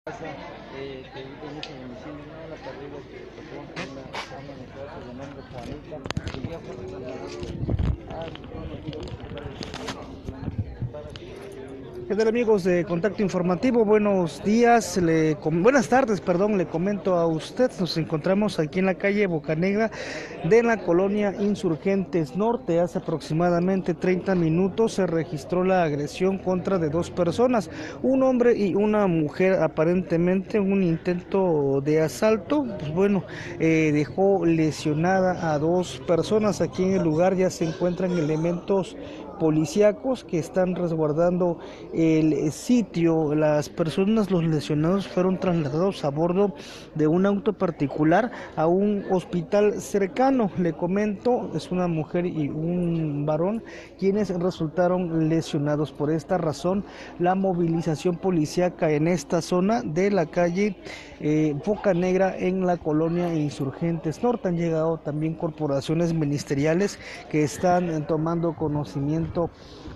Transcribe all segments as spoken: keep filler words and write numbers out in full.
Eh, que vive en ese domicilio, una de las carreras que tocó una ama de casa de nombre Juanita, y ella fue trasladada al conocido hospital para que... ¿Qué tal, amigos de Contacto Informativo? Buenos días, le com- buenas tardes, perdón, le comento a usted, nos encontramos aquí en la calle Bocanegra de la colonia Insurgentes Norte. Hace aproximadamente treinta minutos se registró la agresión contra de dos personas, un hombre y una mujer, aparentemente un intento de asalto. Pues bueno, eh, dejó lesionada a dos personas. Aquí en el lugar ya se encuentran elementos policíacos que están resguardando el sitio. Las personas, los lesionados, fueron trasladados a bordo de un auto particular a un hospital cercano. Le comento, es una mujer y un varón quienes resultaron lesionados. Por esta razón, la movilización policíaca en esta zona de la calle eh, Bocanegra en la colonia Insurgentes Norte. Han llegado también corporaciones ministeriales que están eh, tomando conocimiento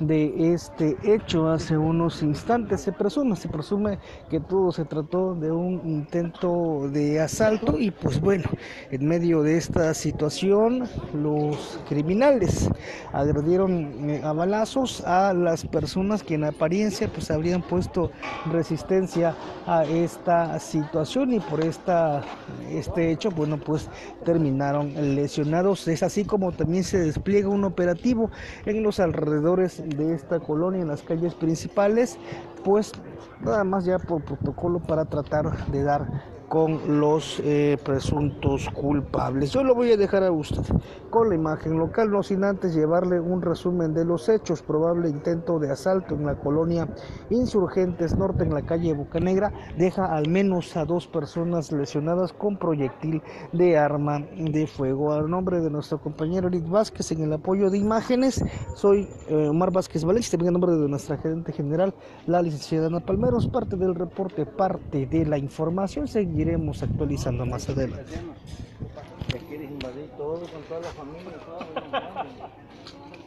de este hecho. Hace unos instantes se presume, se presume que todo se trató de un intento de asalto y pues bueno, en medio de esta situación los criminales agredieron eh, a balazos a las personas que en apariencia pues habrían puesto resistencia a esta situación, y por esta este hecho bueno pues terminaron lesionados. Es así como también se despliega un operativo en los alrededores de esta colonia, en las calles principales, pues nada más ya por protocolo para tratar de dar con los eh, presuntos culpables. Yo lo voy a dejar a usted con la imagen local, no sin antes llevarle un resumen de los hechos. Probable intento de asalto en la colonia Insurgentes Norte, en la calle Bocanegra, deja al menos a dos personas lesionadas con proyectil de arma de fuego. A nombre de nuestro compañero Eric Vázquez en el apoyo de imágenes, soy eh, Omar Vázquez Valencia, también a nombre de nuestra gerente general, la licenciada Ana Palmeros. Parte del reporte, parte de la información, seguiremos actualizando más adelante. Ya quieres invadir todo con toda la familia, todo.